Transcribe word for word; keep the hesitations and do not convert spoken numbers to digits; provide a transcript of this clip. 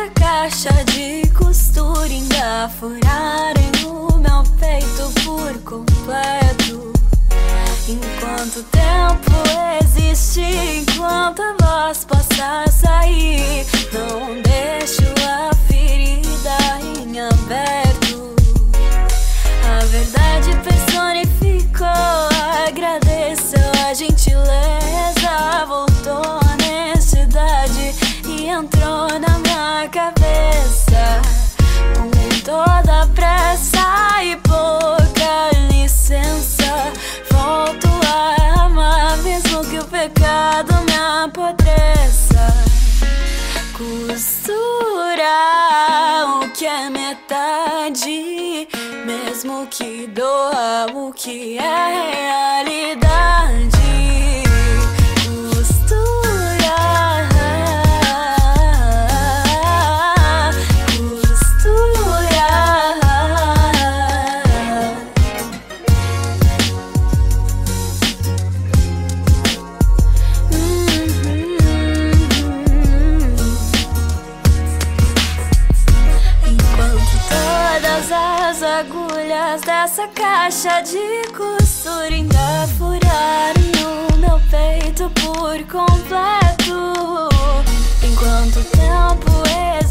caixa de costura ainda furarem o meu peito por completo. Enquanto o tempo existe, enquanto a voz possa sair, não deixo a ferida em aberto. A verdade personificou, agradeceu a gentileza, voltou a honestidade e entrou na minha cabeça. Com toda a pressa e pouca licença, volto a amar mesmo que o pecado me apodreça. Costura o que é metade, mesmo que doa o que é realidade. Costura, costura. Uhum. Enquanto todas as agulhas dessa caixa de costura ainda furaram no meu peito por completo. Enquanto o tempo